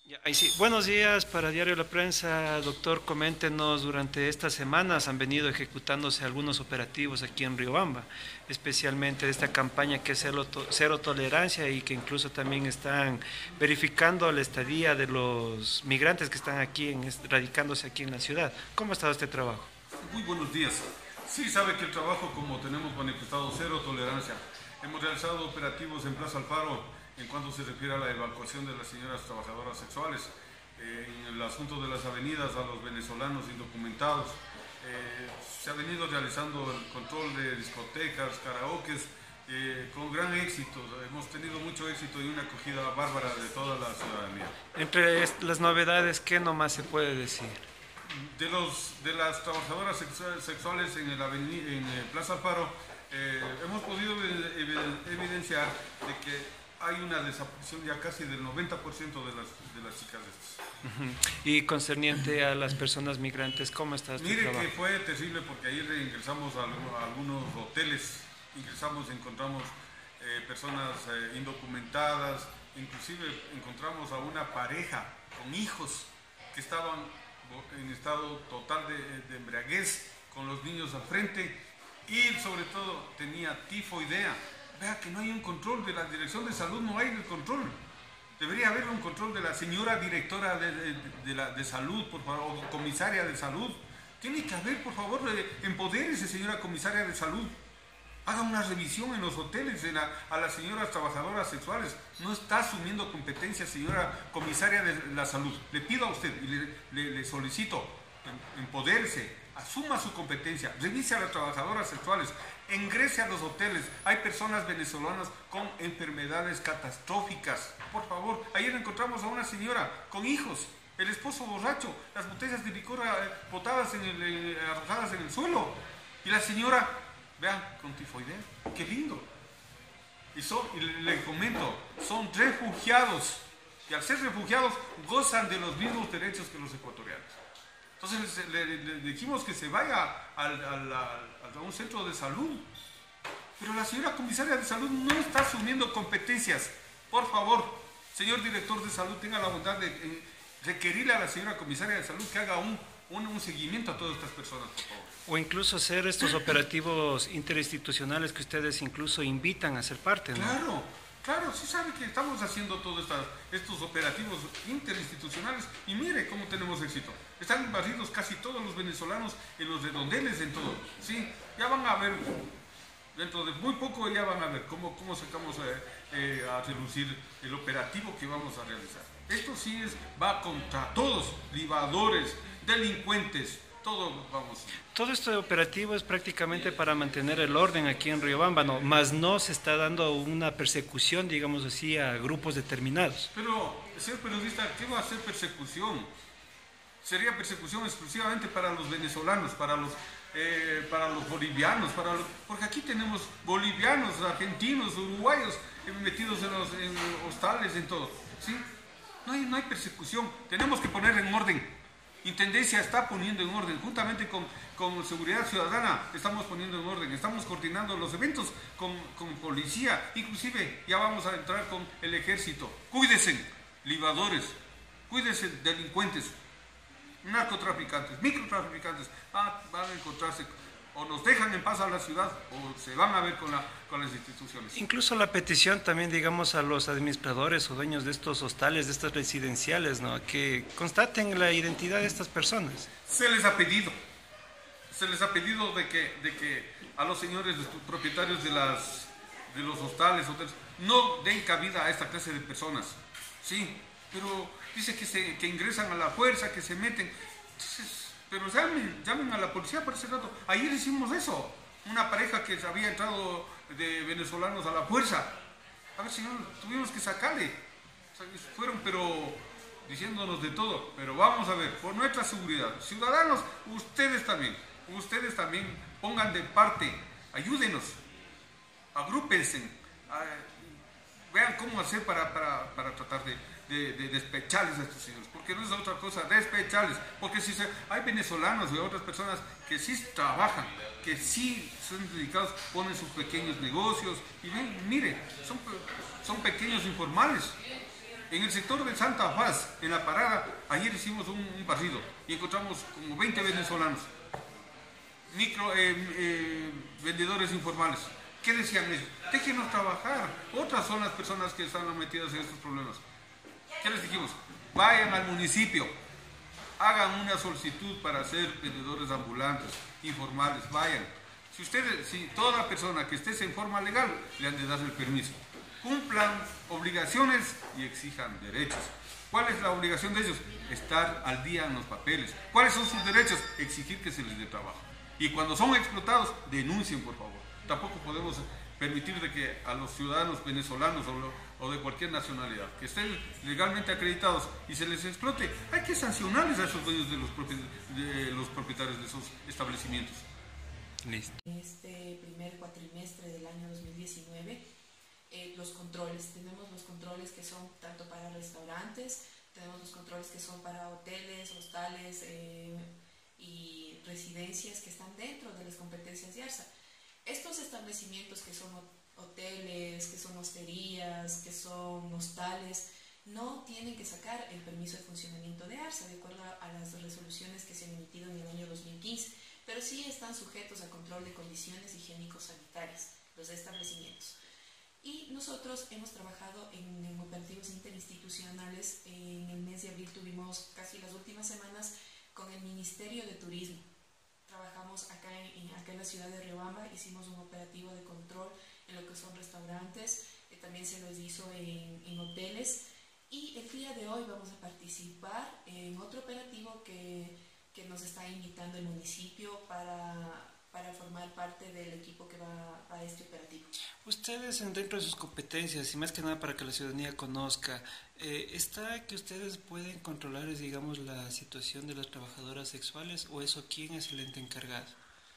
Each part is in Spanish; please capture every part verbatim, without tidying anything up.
Ya, ahí sí. Buenos días para Diario La Prensa. Doctor, coméntenos, durante estas semanas han venido ejecutándose algunos operativos aquí en Riobamba, especialmente de esta campaña que es cero, to- cero tolerancia y que incluso también están verificando la estadía de los migrantes que están aquí, en, est- radicándose aquí en la ciudad. ¿Cómo ha estado este trabajo? Muy buenos días. Sí, sabe que el trabajo, como tenemos manifestado, cero tolerancia. Hemos realizado operativos en Plaza Alfaro en cuanto se refiere a la evacuación de las señoras trabajadoras sexuales, eh, en el asunto de las avenidas a los venezolanos indocumentados. Eh, se ha venido realizando el control de discotecas, karaokes, eh, con gran éxito. Hemos tenido mucho éxito y una acogida bárbara de toda la ciudadanía. Entre est- las novedades, ¿qué nomás se puede decir? De, los, de las trabajadoras sexuales en, el aveni- en el Plaza Alfaro, eh, hemos podido evidenciar de que hay una desaparición ya casi del noventa por ciento de las, de las chicas estas. Ujú. Y concerniente a las personas migrantes, ¿cómo está este Mire trabajo? que fue terrible porque ayer ingresamos a, a algunos hoteles, ingresamos, encontramos eh, personas eh, indocumentadas, inclusive encontramos a una pareja con hijos que estaban en estado total de, de embriaguez, con los niños al frente, y sobre todo tenía tifoidea. Vea que no hay un control de la Dirección de Salud, no hay el control. Debería haber un control de la señora directora de, de, de, la, de salud, por favor, o comisaria de salud. Tiene que haber, por favor, empodérese, señora comisaria de salud. Haga una revisión en los hoteles de la, a las señoras trabajadoras sexuales. No está asumiendo competencia, señora comisaria de la salud. Le pido a usted y le, le, le solicito, empodérese, asuma su competencia, revise a las trabajadoras sexuales, ingrese a los hoteles. Hay personas venezolanas con enfermedades catastróficas. Por favor, ayer encontramos a una señora con hijos, el esposo borracho, las botellas de licor botadas en el, eh, arrojadas en el suelo. Y la señora, vean, con tifoidea. ¡Qué lindo! Y, son, y le comento, son refugiados. Y al ser refugiados, gozan de los mismos derechos que los ecuatorianos. Entonces le, le, le dijimos que se vaya al, al, al, a un centro de salud. Pero la señora comisaria de salud no está asumiendo competencias. Por favor, señor director de salud, tenga la bondad de eh, requerirle a la señora comisaria de salud que haga un, un, un seguimiento a todas estas personas, por favor. O incluso hacer estos operativos interinstitucionales que ustedes incluso invitan a ser parte, ¿no? Claro, claro, sí sabe que estamos haciendo todos estas, estos operativos interinstitucionales y mire cómo tenemos éxito. Están barridos casi todos los venezolanos en los redondeles, en todo. Sí, ya van a ver, dentro de muy poco ya van a ver cómo, cómo sacamos eh, eh, a relucir el operativo que vamos a realizar. Esto sí es, va contra todos, libadores, delincuentes, todo vamos. Todo este operativo es prácticamente para mantener el orden aquí en Riobamba, ¿no? Más no se está dando una persecución, digamos así, a grupos determinados. Pero, señor periodista, ¿qué va a ser persecución? Sería persecución exclusivamente para los venezolanos, para los, eh, para los bolivianos, para los, porque aquí tenemos bolivianos, argentinos, uruguayos eh, metidos en los en hostales, en todo. ¿Sí? No hay, no hay persecución, tenemos que poner en orden. Intendencia está poniendo en orden, juntamente con, con Seguridad Ciudadana estamos poniendo en orden, estamos coordinando los eventos con, con policía, inclusive ya vamos a entrar con el ejército. Cuídense, libadores, cuídense, delincuentes, narcotraficantes, microtraficantes, ah, van a encontrarse, o nos dejan en paz a la ciudad o se van a ver con, la, con las instituciones. Incluso la petición también, digamos, a los administradores o dueños de estos hostales, de estas residenciales, ¿no? Que constaten la identidad de estas personas. Se les ha pedido, se les ha pedido de que, de que a los señores propietarios de, las, de los hostales, hoteles, no den cabida a esta clase de personas. Sí, pero dice que, se, que ingresan a la fuerza, que se meten. Entonces, pero llamen, llamen a la policía por ese rato. Ayer hicimos eso. Una pareja que había entrado de venezolanos a la fuerza. A ver, señor, tuvimos que sacarle. O sea, fueron, pero diciéndonos de todo. Pero vamos a ver, por nuestra seguridad. Ciudadanos, ustedes también. Ustedes también pongan de parte. Ayúdenos. Agrúpense. Vean cómo hacer para, para, para tratar de, de, de despecharles a estos señores, porque no es otra cosa, despecharles, porque si se, hay venezolanos y otras personas que sí trabajan, que sí son dedicados, ponen sus pequeños negocios, y ven, mire, son, son pequeños informales, En el sector de Santa Paz, en la parada, ayer hicimos un, un barrido y encontramos como veinte venezolanos, micro eh, eh, vendedores informales. ¿Qué decían ellos? Déjenos trabajar. Otras son las personas que están metidas en estos problemas. ¿Qué les dijimos? Vayan al municipio, hagan una solicitud para ser vendedores ambulantes, informales, vayan. Si ustedes, si toda persona que esté en forma legal, le han de dar el permiso. Cumplan obligaciones y exijan derechos. ¿Cuál es la obligación de ellos? Estar al día en los papeles. ¿Cuáles son sus derechos? Exigir que se les dé trabajo. Y cuando son explotados, denuncien, por favor. Tampoco podemos permitir de que a los ciudadanos venezolanos o, lo, o de cualquier nacionalidad que estén legalmente acreditados y se les explote, hay que sancionarles a esos dueños de los, de los propietarios de esos establecimientos. Listo. Este primer cuatrimestre del año dos mil diecinueve, eh, los controles, tenemos los controles que son tanto para restaurantes, tenemos los controles que son para hoteles, hostales eh, y residencias que están dentro de las competencias de ARSA. Estos establecimientos que son hoteles, que son hosterías, que son hostales, no tienen que sacar el permiso de funcionamiento de ARSA, de acuerdo a las resoluciones que se han emitido en el año dos mil quince, pero sí están sujetos a control de condiciones higiénico-sanitarias, los establecimientos. Y nosotros hemos trabajado en, en operativos interinstitucionales. En el mes de abril tuvimos casi las últimas semanas con el Ministerio de Turismo. Trabajamos acá en, acá en la ciudad de Riobamba, hicimos un operativo de control en lo que son restaurantes, eh, también se los hizo en, en hoteles, y el día de hoy vamos a participar en otro operativo que, que nos está invitando el municipio para, para formar parte del equipo que va a este operativo. Ustedes, dentro de sus competencias, y más que nada para que la ciudadanía conozca, eh, ¿está que ustedes pueden controlar, digamos, la situación de las trabajadoras sexuales, o eso quién es el ente encargado?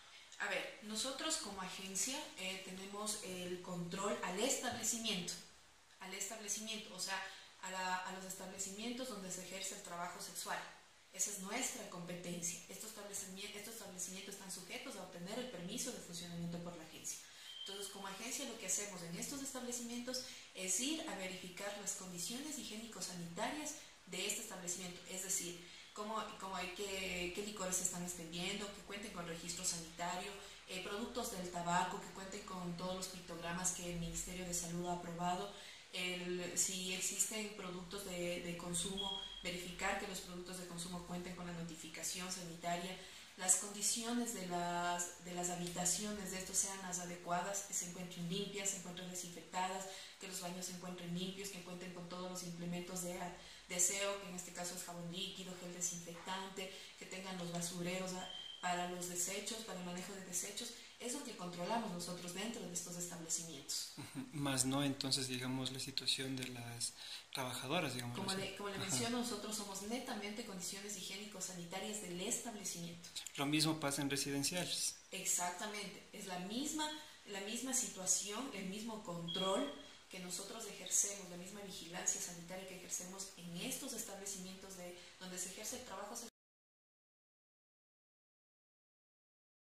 A ver, nosotros como agencia eh, tenemos el control al establecimiento, al establecimiento, o sea, a, la, a los establecimientos donde se ejerce el trabajo sexual. Esa es nuestra competencia. Estos establecimientos, estos establecimientos están sujetos a obtener el permiso de funcionamiento por la agencia. Entonces, como agencia, lo que hacemos en estos establecimientos es ir a verificar las condiciones higiénico-sanitarias de este establecimiento, es decir, cómo, cómo hay que, qué licores se están expendiendo, que cuenten con registro sanitario, eh, productos del tabaco, que cuenten con todos los pictogramas que el Ministerio de Salud ha aprobado, el, si existen productos de, de consumo, verificar que los productos de consumo cuenten con la notificación sanitaria, las condiciones de las, de las habitaciones de estos sean las adecuadas, que se encuentren limpias, se encuentren desinfectadas, que los baños se encuentren limpios, que cuenten con todos los implementos de, de aseo, que en este caso es jabón líquido, gel desinfectante, que tengan los basureros para los desechos, para el manejo de desechos. Es lo que controlamos nosotros dentro de estos establecimientos. Más no, entonces, digamos, la situación de las trabajadoras, digamos. Como le, como le menciono, nosotros somos netamente condiciones higiénico-sanitarias del establecimiento. Lo mismo pasa en residenciales. Exactamente, es la misma, la misma situación, el mismo control que nosotros ejercemos, la misma vigilancia sanitaria que ejercemos en estos establecimientos de, donde se ejerce el trabajo sexual.